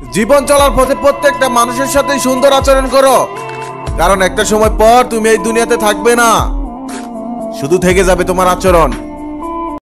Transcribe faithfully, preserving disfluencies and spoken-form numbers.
জীবন চলার পথে প্রত্যেকটা মানুষের সাথেই সুন্দর আচরণ করো, কারণ একটা সময় পর তুমি এই দুনিয়াতে থাকবে না, শুধু থেকে যাবে তোমার আচরণ।